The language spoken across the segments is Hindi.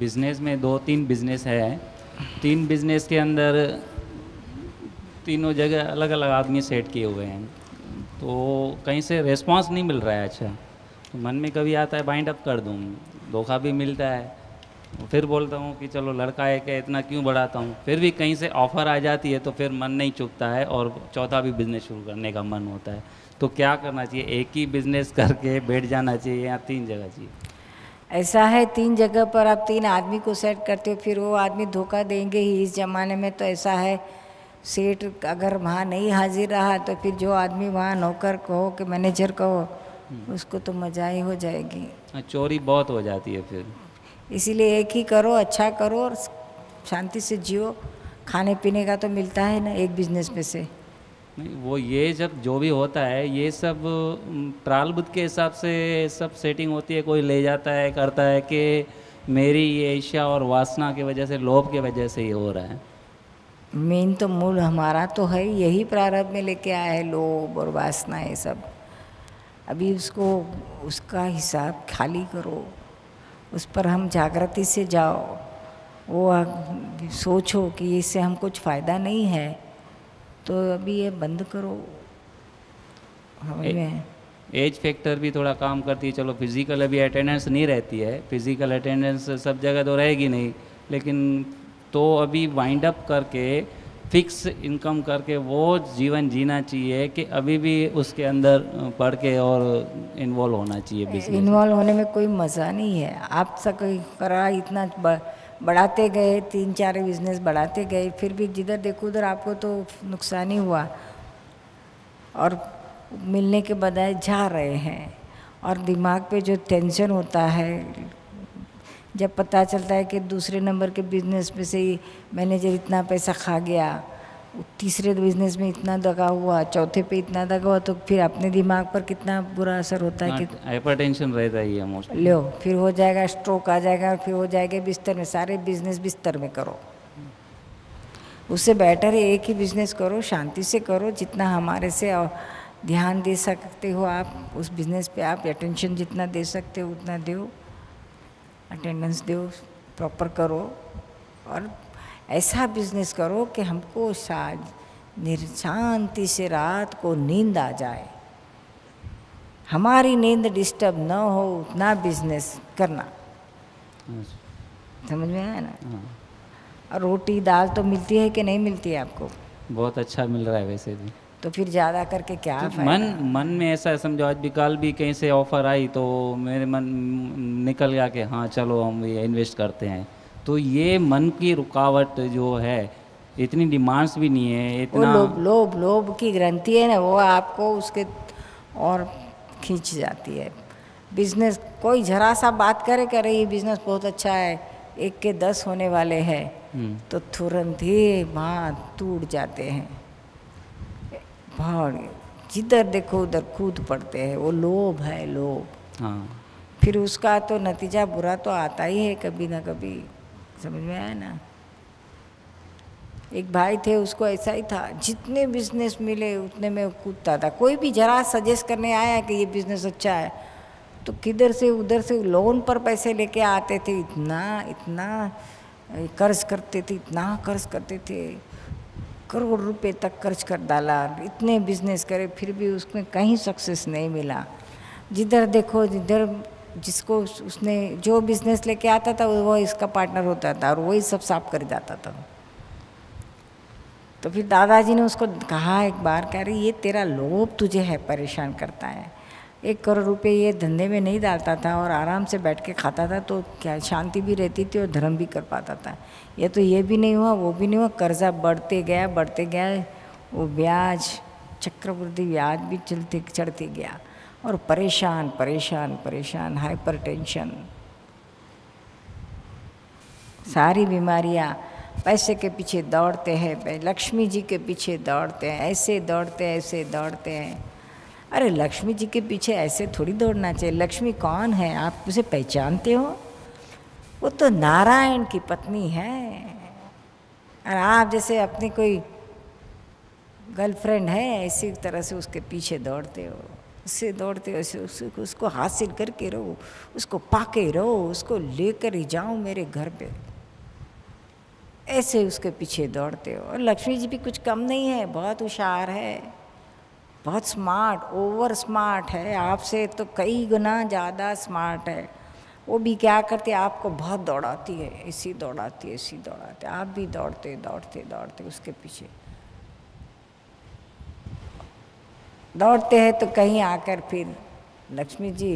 बिज़नेस में 2-3 बिज़नेस है। 3 बिज़नेस के अंदर तीनों जगह अलग अलग आदमी सेट किए हुए हैं, तो कहीं से रिस्पांस नहीं मिल रहा है अच्छा। तो मन में कभी आता है बाइंड अप कर दूँ, धोखा भी मिलता है, फिर बोलता हूँ कि चलो लड़का है क्या इतना क्यों बढ़ाता हूँ, फिर भी कहीं से ऑफ़र आ जाती है तो फिर मन नहीं चुकता है और चौथा भी बिज़नेस शुरू करने का मन होता है। तो क्या करना चाहिए, एक ही बिज़नेस करके बैठ जाना चाहिए या 3 जगह चाहिए? ऐसा है 3 जगह पर आप 3 आदमी को सेट करते हो, फिर वो आदमी धोखा देंगे ही। इस ज़माने में तो ऐसा है, सेठ अगर वहाँ नहीं हाजिर रहा तो फिर जो आदमी वहाँ नौकर कहो कि मैनेजर कहो, उसको तो मज़ा ही हो जाएगी। चोरी बहुत हो जाती है फिर। इसीलिए एक ही करो, अच्छा करो और शांति से जियो। खाने पीने का तो मिलता है ना एक बिजनेस में से। नहीं, वो ये जब जो भी होता है ये सब प्रारब्ध के हिसाब से सब सेटिंग होती है, कोई ले जाता है करता है कि मेरी ये इच्छा और वासना की वजह से, लोभ की वजह से ये हो रहा है। मेन तो मूल हमारा तो है यही, प्रारब्ध में लेके आया है लोभ और वासना ये सब। अभी उसको उसका हिसाब खाली करो, उस पर हम जागृति से जाओ, वो सोचो कि इससे हम कुछ फ़ायदा नहीं है तो अभी ये बंद करो। हमें एज फैक्टर भी थोड़ा काम करती है। चलो फिज़िकल अभी अटेंडेंस नहीं रहती है, फिज़िकल अटेंडेंस सब जगह तो रहेगी नहीं, लेकिन तो अभी वाइंड अप करके फिक्स इनकम करके वो जीवन जीना चाहिए कि अभी भी उसके अंदर पढ़ के और इन्वॉल्व होना चाहिए बिजनेस। इन्वॉल्व होने में कोई मज़ा नहीं है। आप सब करा इतना बढ़ाते गए, 3-4 बिजनेस बढ़ाते गए, फिर भी जिधर देखो उधर आपको तो नुकसान ही हुआ और मिलने के बजाय जा रहे हैं। और दिमाग पे जो टेंशन होता है, जब पता चलता है कि दूसरे नंबर के बिजनेस में से ही मैनेजर इतना पैसा खा गया, तीसरे बिजनेस में इतना दगा हुआ, चौथे पे इतना दगा हुआ, तो फिर अपने दिमाग पर कितना बुरा असर होता है कि हाइपरटेंशन रहता ही है मोस्ट। लो फिर हो जाएगा, स्ट्रोक आ जाएगा, फिर हो जाएगा बिस्तर में। सारे बिजनेस बिस्तर में करो, उससे बेटर है एक ही बिजनेस करो, शांति से करो। जितना हमारे से ध्यान दे सकते हो आप उस बिज़नेस पे, आप अटेंशन जितना दे सकते हो उतना दो, अटेंडेंस दो, प्रॉपर करो और ऐसा बिजनेस करो कि हमको शांति से रात को नींद आ जाए, हमारी नींद डिस्टर्ब न हो, उतना बिजनेस करना। समझ में आया ना? और रोटी दाल तो मिलती है कि नहीं मिलती है आपको? बहुत अच्छा मिल रहा है वैसे भी। तो फिर ज़्यादा करके क्या तो मन में ऐसा समझो, आज भी कल भी कहीं से ऑफ़र आई तो मेरे मन निकल गया कि हाँ चलो हम ये इन्वेस्ट करते हैं। तो ये मन की रुकावट जो है, इतनी डिमांड्स भी नहीं है, इतना लोभ की ग्रंथि है ना, वो आपको उसके और खींच जाती है। बिजनेस कोई जरा सा बात करे ये बिजनेस बहुत अच्छा है, 1 के 10 होने वाले हैं, तो तुरंत ही वहाँ टूट जाते हैं। भाड़ जिधर देखो उधर कूद पड़ते हैं, वो लोभ है, लोभ। हाँ, फिर उसका तो नतीजा बुरा तो आता ही है कभी ना कभी। समझ में आया ना? एक भाई थे, उसको ऐसा ही था, जितने बिजनेस मिले उतने में कूदता था। कोई भी जरा सजेस्ट करने आया कि ये बिजनेस अच्छा है तो किधर से उधर से लोन पर पैसे लेके आते थे, इतना कर्ज करते थे, इतना कर्ज करते थे, करोड़ रुपए तक खर्च कर डाला, इतने बिजनेस करे, फिर भी उसमें कहीं सक्सेस नहीं मिला। जिधर देखो जिधर जिसको उसने जो बिजनेस लेके आता था वो इसका पार्टनर होता था और वही सब साफ कर जाता था। तो फिर दादाजी ने उसको कहा एक बार, कह रही ये तेरा लोभ तुझे है परेशान करता है। 1 करोड़ रुपए ये धंधे में नहीं डालता था और आराम से बैठ के खाता था, तो क्या शांति भी रहती थी और धर्म भी कर पाता था। ये तो ये भी नहीं हुआ, वो भी नहीं हुआ, कर्जा बढ़ते गया, वो ब्याज, चक्रवृद्धि ब्याज भी चढ़ते गया और परेशान, हाइपरटेंशन, सारी बीमारियाँ। पैसे के पीछे दौड़ते हैं, लक्ष्मी जी के पीछे दौड़ते हैं, ऐसे दौड़ते हैं। अरे लक्ष्मी जी के पीछे ऐसे थोड़ी दौड़ना चाहिए। लक्ष्मी कौन है, आप उसे पहचानते हो? वो तो नारायण की पत्नी है। और आप जैसे अपनी कोई गर्लफ्रेंड है, इसी तरह से उसके पीछे दौड़ते हो। उससे दौड़ते उसको हासिल करके रहो, उसको पाके रहो, उसको लेकर ही जाऊं मेरे घर पे, ऐसे उसके पीछे दौड़ते हो। और लक्ष्मी जी भी कुछ कम नहीं है, बहुत होशियार है, बहुत स्मार्ट, ओवर स्मार्ट है, आपसे तो कई गुना ज़्यादा स्मार्ट है। वो भी क्या करती है, आपको बहुत दौड़ाती है, ऐसी दौड़ाती है, ऐसी दौड़ाती है, आप भी दौड़ते दौड़ते दौड़ते उसके पीछे दौड़ते हैं। तो कहीं आकर फिर लक्ष्मी जी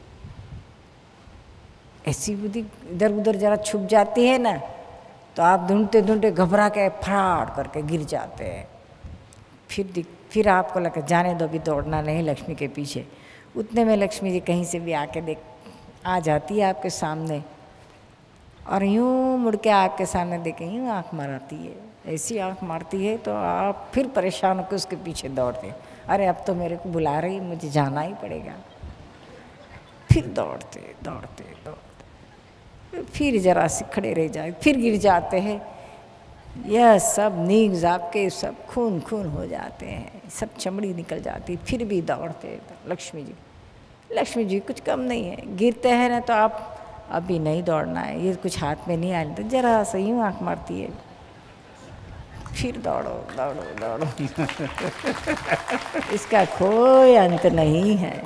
ऐसी बुद्धि इधर उधर जरा छुप जाती है ना, तो आप ढूंढते ढूंढते घबरा के फटाड़ करके गिर जाते हैं। फिर आपको लगता जाने दो, भी दौड़ना नहीं लक्ष्मी के पीछे। उतने में लक्ष्मी जी कहीं से भी आके आ जाती है आपके सामने, और यूँ मुड़ के आपके सामने देखे यूँ आँख मारती है, ऐसी आँख मारती है तो आप फिर परेशान होकर उसके पीछे दौड़ते, अरे अब तो मेरे को बुला रही, मुझे जाना ही पड़ेगा। फिर दौड़ते दौड़ते दौड़ते फिर जरा से खड़े रह जाए, फिर गिर जाते हैं। यह सब नींद आपके सब खून खून हो जाते हैं, सब चमड़ी निकल जाती, फिर भी दौड़ते। लक्ष्मी जी कुछ कम नहीं है, गिरते हैं ना तो आप अभी नहीं दौड़ना है, ये कुछ हाथ में नहीं आने, तो जरा सा यूँ आँख मारती है, फिर दौड़ो दौड़ो दौड़ो। इसका कोई अंत नहीं है।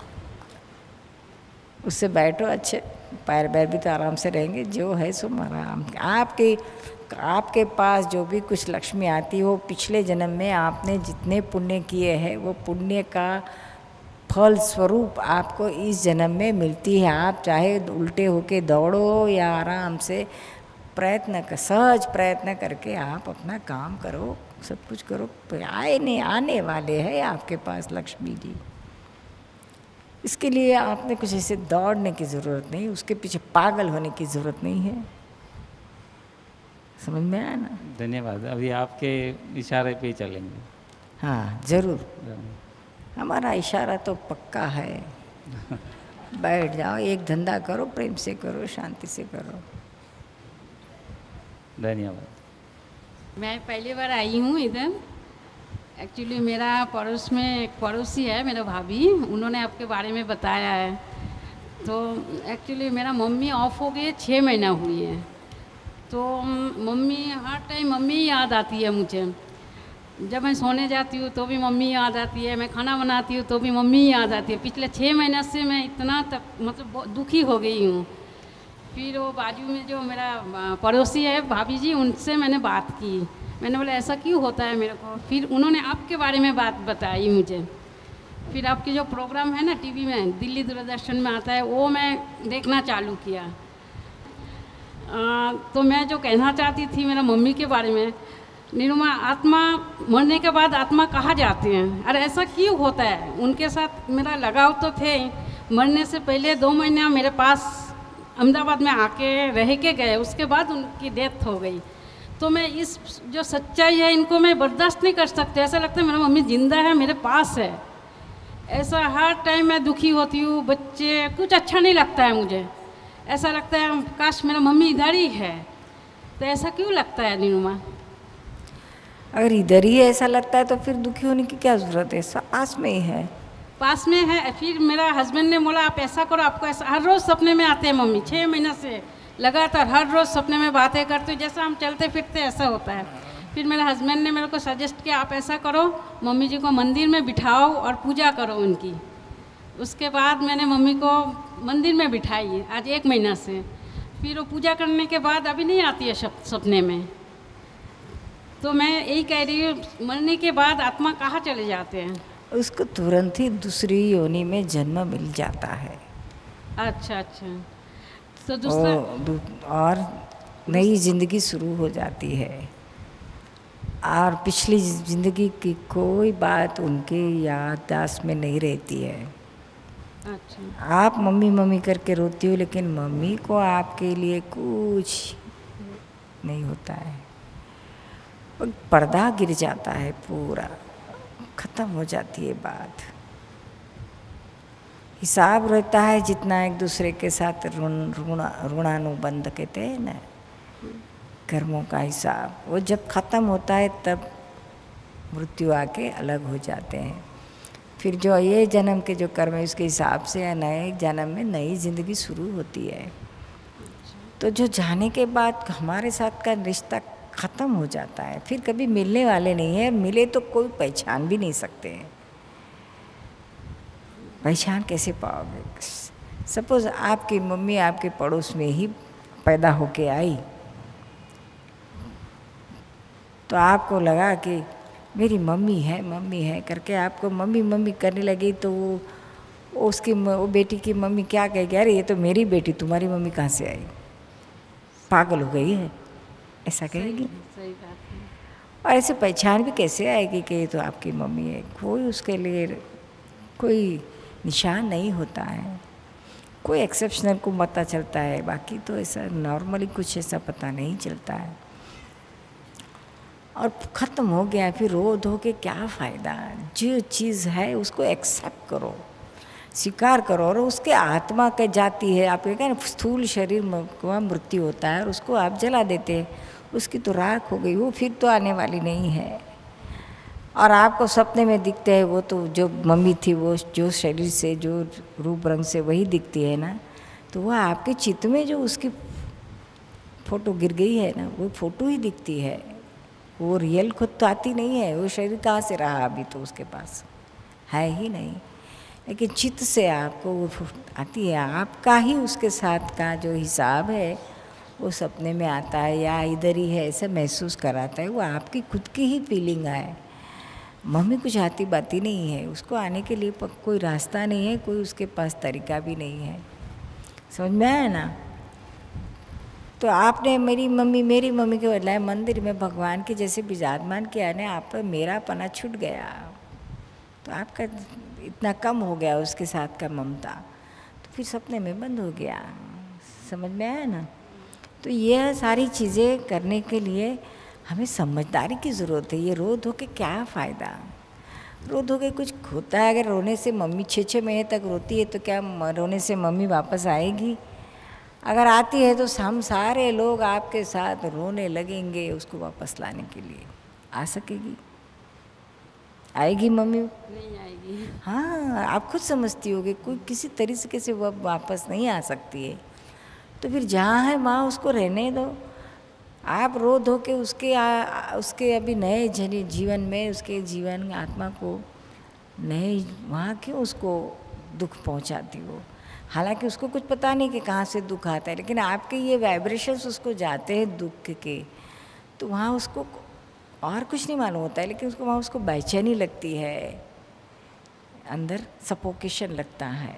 उससे बैठो, अच्छे पैर बैर भी तो आराम से रहेंगे, जो है सो आराम। आपके पास जो भी कुछ लक्ष्मी आती है वो पिछले जन्म में आपने जितने पुण्य किए हैं वो पुण्य का फल स्वरूप आपको इस जन्म में मिलती है। आप चाहे उल्टे होके दौड़ो या आराम से सहज प्रयत्न करके आप अपना काम करो, सब कुछ करो, आने वाले हैं आपके पास लक्ष्मी जी। इसके लिए आपने कुछ ऐसे दौड़ने की ज़रूरत नहीं, उसके पीछे पागल होने की ज़रूरत नहीं है। समझ में आया ना? धन्यवाद। अभी आपके इशारे पे ही चलेंगे। हाँ जरूर, हमारा इशारा तो पक्का है। बैठ जाओ, एक धंधा करो, प्रेम से करो, शांति से करो। धन्यवाद। मैं पहली बार आई हूँ इधर। एक्चुअली मेरा पड़ोस में एक पड़ोसी है, मेरा भाभी, उन्होंने आपके बारे में बताया है। तो एक्चुअली मेरा मम्मी ऑफ हो गई 6 महीना हुई है, तो मम्मी हर टाइम मम्मी याद आती है मुझे। जब मैं सोने जाती हूँ तो भी मम्मी याद आती है, मैं खाना बनाती हूँ तो भी मम्मी याद आती है। पिछले 6 महीने से मैं इतना तक मतलब बहुत दुखी हो गई हूँ। फिर वो बाजू में जो मेरा पड़ोसी है भाभी जी, उनसे मैंने बात की, मैंने बोला ऐसा क्यों होता है मेरे को। फिर उन्होंने आपके बारे में बात बताई मुझे। फिर आपके जो प्रोग्राम है ना टीवी में, दिल्ली दूरदर्शन में आता है, वो मैं देखना चालू किया। तो मैं जो कहना चाहती थी मेरा मम्मी के बारे में, निरुमा, आत्मा मरने के बाद आत्मा कहाँ जाते हैं, अरे ऐसा क्यों होता है। उनके साथ मेरा लगाव तो थे, मरने से पहले 2 महीना मेरे पास अहमदाबाद में आके रह के गए, उसके बाद उनकी डेथ हो गई। तो मैं इस जो सच्चाई है इनको मैं बर्दाश्त नहीं कर सकती। ऐसा लगता है मेरा मम्मी ज़िंदा है, मेरे पास है। ऐसा हर टाइम मैं दुखी होती हूँ, बच्चे, कुछ अच्छा नहीं लगता है मुझे। ऐसा लगता है काश मेरा मम्मी इधर ही है। तो ऐसा क्यों लगता है निरुमा? अगर इधर ही ऐसा लगता है तो फिर दुखी होने की क्या ज़रूरत है, पास में ही है। पास में है। फिर मेरा हस्बैंड ने बोला आप ऐसा करो, आपको ऐसा हर रोज़ सपने में आते हैं मम्मी। 6 महीने से लगातार हर रोज़ सपने में बातें करते हो, जैसा हम चलते फिरते ऐसा होता है। फिर मेरे हस्बैंड ने मेरे को सजेस्ट किया आप ऐसा करो, मम्मी जी को मंदिर में बिठाओ और पूजा करो उनकी। उसके बाद मैंने मम्मी को मंदिर में बिठाई आज 1 महीना से। फिर वो पूजा करने के बाद अभी नहीं आती है सपने में। तो मैं यही कह रही हूँ, मरने के बाद आत्मा कहाँ चले जाते हैं? उसको तुरंत ही दूसरी योनि में जन्म मिल जाता है। अच्छा अच्छा। तो दूसरा और नई जिंदगी शुरू हो जाती है, और पिछली जिंदगी की कोई बात उनके याददाश्त में नहीं रहती है। अच्छा। आप मम्मी मम्मी करके रोती हो, लेकिन मम्मी को आपके लिए कुछ नहीं होता है। पर्दा गिर जाता है, पूरा ख़त्म हो जाती है बात। हिसाब रहता है जितना एक दूसरे के साथ ऋणानुबंध कहते हैं ना, कर्मों का हिसाब, वो जब ख़त्म होता है तब मृत्यु आके अलग हो जाते हैं। फिर जो ये जन्म के जो कर्म है उसके हिसाब से नए जन्म में नई ज़िंदगी शुरू होती है। तो जो जाने के बाद हमारे साथ का रिश्ता ख़त्म हो जाता है, फिर कभी मिलने वाले नहीं है, मिले तो कोई पहचान भी नहीं सकते हैं। पहचान कैसे पाओगे? सपोज़ आपकी मम्मी आपके पड़ोस में ही पैदा होके आई, तो आपको लगा कि मेरी मम्मी है करके आपको मम्मी मम्मी करने लगी, तो वो बेटी की मम्मी क्या कहेगी? अरे ये तो मेरी बेटी, तुम्हारी मम्मी कहाँ से आई? पागल हो गई है, ऐसा कहेगी। सही बात है। और ऐसे पहचान भी कैसे आएगी कि ये तो आपकी मम्मी है? कोई उसके लिए कोई निशान नहीं होता है, कोई एक्सेप्शनल को पता चलता है, बाकी तो ऐसा नॉर्मली कुछ ऐसा पता नहीं चलता है। और ख़त्म हो गया, फिर रो धो के क्या फ़ायदा? जो चीज़ है उसको एक्सेप्ट करो, स्वीकार करो, और उसके आत्मा के जाती है। आप क्या ना, स्थूल शरीर का मृत्यु होता है और उसको आप जला देते हैं, उसकी तो राख हो गई, वो फिर तो आने वाली नहीं है। और आपको सपने में दिखते हैं वो तो जो मम्मी थी, वो जो शरीर से जो रूप रंग से वही दिखती है ना, तो वह आपके चित्त में जो उसकी फ़ोटो गिर गई है ना, वो फ़ोटो ही दिखती है, वो रियल खुद तो आती नहीं है। वो शरीर कहाँ से रहा? अभी तो उसके पास है ही नहीं, लेकिन चित्त से आपको वो आती है। आपका ही उसके साथ का जो हिसाब है वो सपने में आता है या इधर ही है, ऐसा महसूस कराता है। वो आपकी खुद की ही फीलिंग है। मम्मी कुछ आती बाती नहीं है, उसको आने के लिए कोई रास्ता नहीं है, कोई उसके पास तरीका भी नहीं है। समझ में आया ना? तो आपने मेरी मम्मी के बदलाए मंदिर में भगवान के जैसे विराजमान किया ने, आप पर मेरा पना छूट गया, तो आपका इतना कम हो गया उसके साथ का ममता, तो फिर सपने में बंद हो गया। समझ में आया ना? तो ये सारी चीज़ें करने के लिए हमें समझदारी की ज़रूरत है। ये रो धो के क्या फ़ायदा? रो धो के कुछ होता है? अगर रोने से मम्मी 6-6 महीने तक रोती है तो क्या रोने से मम्मी वापस आएगी? अगर आती है तो हम सारे लोग आपके साथ रोने लगेंगे उसको वापस लाने के लिए। आ सकेगी? आएगी मम्मी? नहीं आएगी। हाँ, आप खुद समझती होगी, कोई किसी तरीके से वो वापस नहीं आ सकती है। तो फिर जहाँ है माँ उसको रहने दो। आप रो धो के उसके अभी नए जीवन में, उसके जीवन आत्मा को नए वहाँ क्यों उसको दुख पहुँचाती हो? हालांकि उसको कुछ पता नहीं कि कहाँ से दुख आता है, लेकिन आपके ये वाइब्रेशंस उसको जाते हैं दुख के, तो वहाँ उसको और कुछ नहीं मालूम होता है, लेकिन उसको वहाँ उसको बेचैनी लगती है, अंदर सफोकेशन लगता है।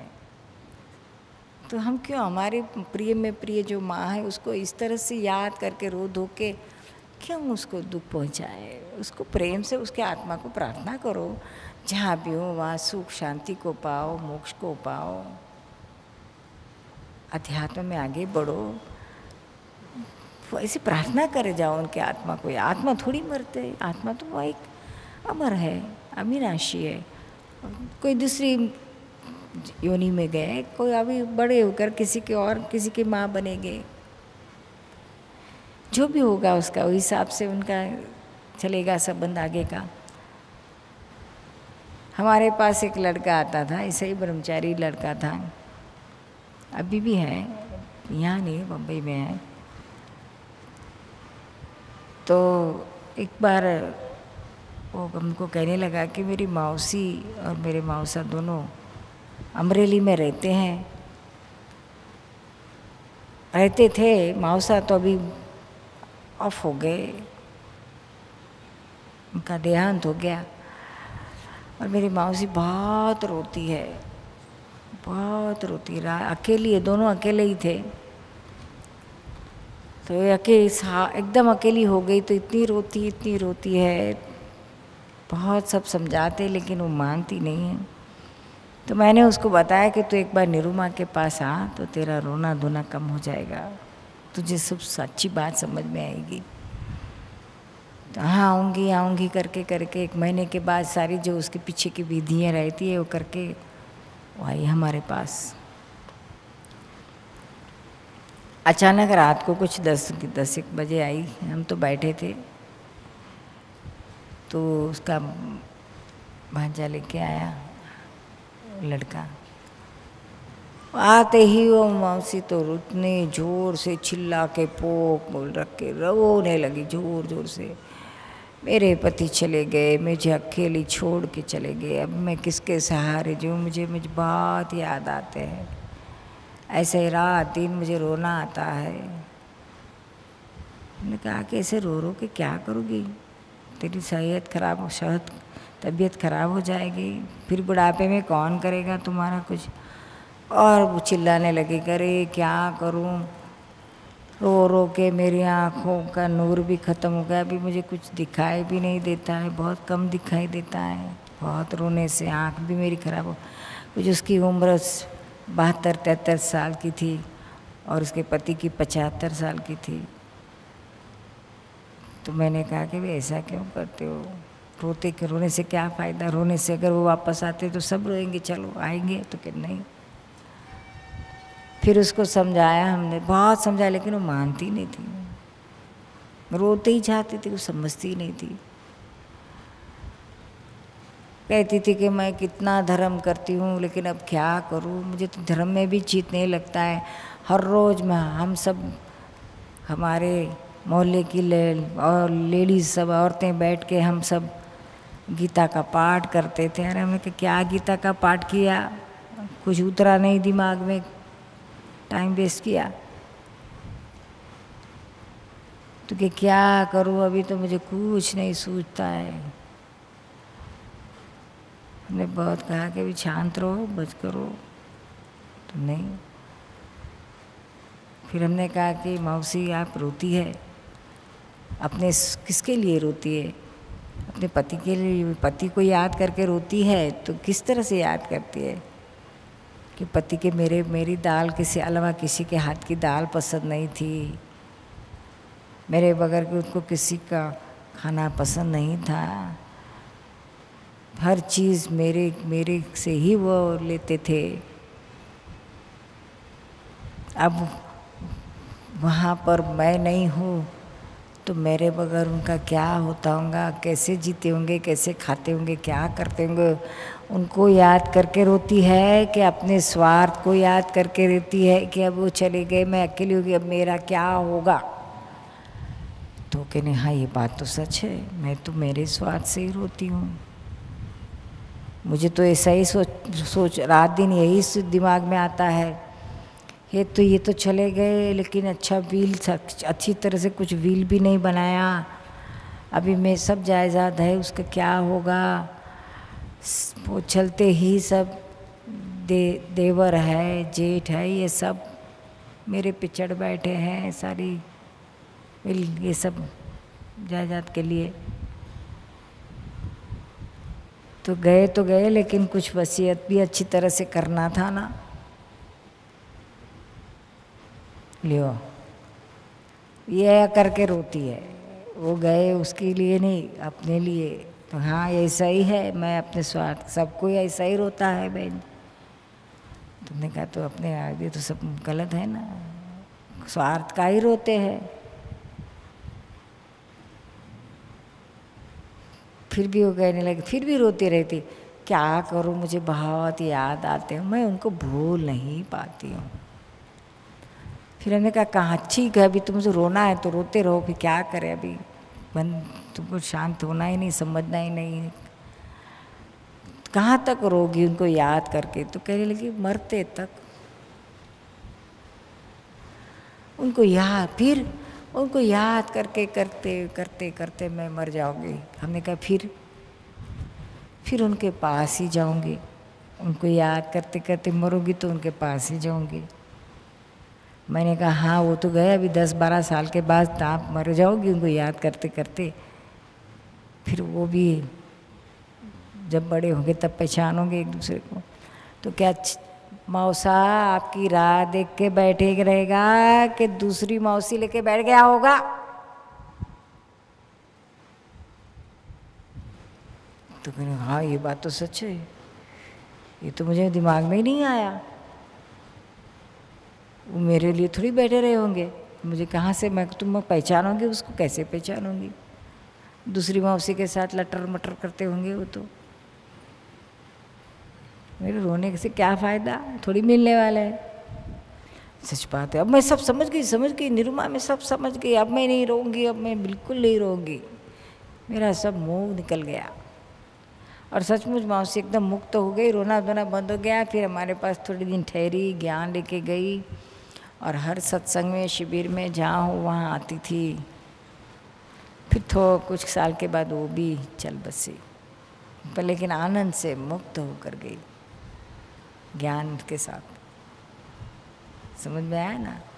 तो हम क्यों हमारे प्रिय में प्रिय जो माँ है उसको इस तरह से याद करके रो धो के क्यों उसको दुख पहुँचाए? उसको प्रेम से उसके आत्मा को प्रार्थना करो, जहाँ भी हो वहाँ सुख शांति को पाओ, मोक्ष को पाओ, अध्यात्म में आगे बढ़ो। ऐसे प्रार्थना करे जाओ उनके आत्मा को। आत्मा थोड़ी मरते, आत्मा तो वो एक अमर है, अविनाशी है। कोई दूसरी योनि में गए, कोई अभी बड़े होकर किसी की माँ बनेंगे, जो भी होगा उसका उस हिसाब से उनका चलेगा संबंध आगे का। हमारे पास एक लड़का आता था, ऐसे ही ब्रह्मचारी लड़का था, अभी भी है, यहाँ नहीं बम्बई में है। तो एक बार वो हमको कहने लगा कि मेरी मौसी और मेरे मौसा दोनों अमरेली में रहते थे। मौसा तो अभी ऑफ हो गए, उनका देहांत हो गया, और मेरी मौसी बहुत रोती है, बहुत रोती है, अकेली है, दोनों अकेले ही थे। तो एकदम अकेली हो गई, तो इतनी रोती है, बहुत सब समझाते लेकिन वो मानती नहीं है। तो मैंने उसको बताया कि तू एक बार निरुमा के पास आ, तो तेरा रोना धोना कम हो जाएगा, तुझे सब सच्ची बात समझ में आएगी। तो हाँ आऊँगी करके 1 महीने के बाद सारी जो उसके पीछे की विधियाँ रहती है वो करके वो आई हमारे पास। अचानक रात को कुछ 10 बजे आई, हम तो बैठे थे, तो उसका भांजा लेके आया, लड़का। आते ही वो मौसी तो उतने जोर से चिल्ला के पोक बोल रख के रोने लगी ज़ोर ज़ोर से। मेरे पति चले गए, मुझे अकेली छोड़ के चले गए, अब मैं किसके सहारे जो मुझे बहुत याद आते हैं। ऐसे रात दिन मुझे रोना आता है। मैंने कहा कि ऐसे रो रो के क्या करोगी, तेरी तबीयत खराब हो जाएगी, फिर बुढ़ापे में कौन करेगा तुम्हारा कुछ। और वो चिल्लाने लगी, करे क्या करूं, रो रो के मेरी आँखों का नूर भी ख़त्म हो गया, अभी मुझे कुछ दिखाई भी नहीं देता है, बहुत कम दिखाई देता है, बहुत रोने से आँख भी मेरी ख़राब हो। कुछ उसकी उम्र 72-73 साल की थी और उसके पति की 75 साल की थी। तो मैंने कहा कि भाई ऐसा क्यों करते हो, रोते के रोने से क्या फ़ायदा, रोने से अगर वो वापस आते तो सब रोएंगे, चलो आएंगे तो कि नहीं। फिर उसको समझाया हमने, बहुत समझाया, लेकिन वो मानती नहीं थी, रोते ही चाहती थी, वो समझती नहीं थी। कहती थी कि मैं कितना धर्म करती हूँ लेकिन अब क्या करूँ, मुझे तो धर्म में भी चित नहीं लगता है। हर रोज़ में हम सब हमारे मोहल्ले की और लेडीज़ सब औरतें बैठ के हम सब गीता का पाठ करते थे। अरे हमने कहा क्या गीता का पाठ किया, कुछ उतरा नहीं दिमाग में, टाइम वेस्ट किया। तो कि क्या करूँ, अभी तो मुझे कुछ नहीं सूझता है। हमने बहुत कहा कि भी शांत रहो, बच करो, तो नहीं। फिर हमने कहा कि मौसी आप रोती है, अपने किसके लिए रोती है, अपने पति के लिए, पति को याद करके रोती है तो किस तरह से याद करती है कि पति के मेरी दाल किसी अलावा किसी के हाथ की दाल पसंद नहीं थी, मेरे बगैर के उसको किसी का खाना पसंद नहीं था, हर चीज़ मेरे से ही वो लेते थे। अब वहाँ पर मैं नहीं हूँ तो मेरे बगैर उनका क्या होता होगा, कैसे जीते होंगे, कैसे खाते होंगे, क्या करते होंगे। उनको याद करके रोती है कि अपने स्वार्थ को याद करके रोती है कि अब वो चले गए, मैं अकेली होगी, अब मेरा क्या होगा। तो कहने हाँ ये बात तो सच है, मैं तो मेरे स्वार्थ से ही रोती हूँ, मुझे तो ऐसा ही सोच रात दिन यही दिमाग में आता है। ये तो चले गए लेकिन अच्छी तरह से कुछ व्हील भी नहीं बनाया, अभी मैं सब जायदाद है उसका क्या होगा। वो चलते ही सब देवर है, जेठ है, ये सब मेरे पे चढ़ बैठे हैं, सारी ये सब जायदाद के लिए। तो गए लेकिन कुछ वसीयत भी अच्छी तरह से करना था ना। लियो ये करके रोती है, वो गए उसके लिए नहीं, अपने लिए। तो हाँ ऐसा ही है, मैं अपने स्वार्थ, सबको ऐसा ही रोता है बहन। तुमने कहा तो अपने आगे तो सब गलत है ना, स्वार्थ का ही रोते हैं। फिर भी वो कहने लगे, फिर भी रोती रहती, क्या करूँ, मुझे बहुत याद आते हैं, मैं उनको भूल नहीं पाती हूँ। फिर हमने कहा कहाँ ठीक है, अभी तुमसे रोना है तो रोते रहो, फिर क्या करें, अभी तुमको शांत होना ही नहीं, समझना ही नहीं, कहाँ तक रोगी उनको याद करके। तो कहने लगी मरते तक उनको याद, फिर उनको याद करके करते करते मैं मर जाऊंगी। हमने कहा फिर उनके पास ही जाऊंगी, उनको याद करते करते मरूंगी तो उनके पास ही जाऊंगी। मैंने कहा हाँ वो तो गए, अभी 10-12 साल के बाद आप मर जाओगी उनको याद करते करते, फिर वो भी जब बड़े होंगे तब पहचानोगे एक दूसरे को। तो क्या मौसा आपकी राह देख के बैठे रहेगा कि दूसरी मौसी लेके बैठ गया होगा। तो कहने हाँ ये बात तो सच है, ये तो मुझे दिमाग में ही नहीं आया, वो मेरे लिए थोड़ी बैठे रहे होंगे, मुझे कहाँ से, मैं तुम पहचानोगे उसको, कैसे पहचानूंगी, दूसरी मौसी के साथ लटर मटर करते होंगे वो तो। मेरे रोने से क्या फ़ायदा, थोड़ी मिलने वाला है। सच बात है। अब मैं सब समझ गई निरुमा, मैं सब समझ गई। अब मैं नहीं रोऊंगी, अब मैं बिल्कुल नहीं रोऊंगी। मेरा सब मोह निकल गया और सचमुच मौसी एकदम मुक्त हो गई, रोना धोना बंद हो गया। फिर हमारे पास थोड़ी दिन ठहरी, ज्ञान लेके गई और हर सत्संग में, शिविर में जहाँ हो वहाँ आती थी। फिर कुछ साल के बाद वो भी चल बसी, पर लेकिन आनंद से मुक्त होकर गई ज्ञान के साथ। समझ में आया ना?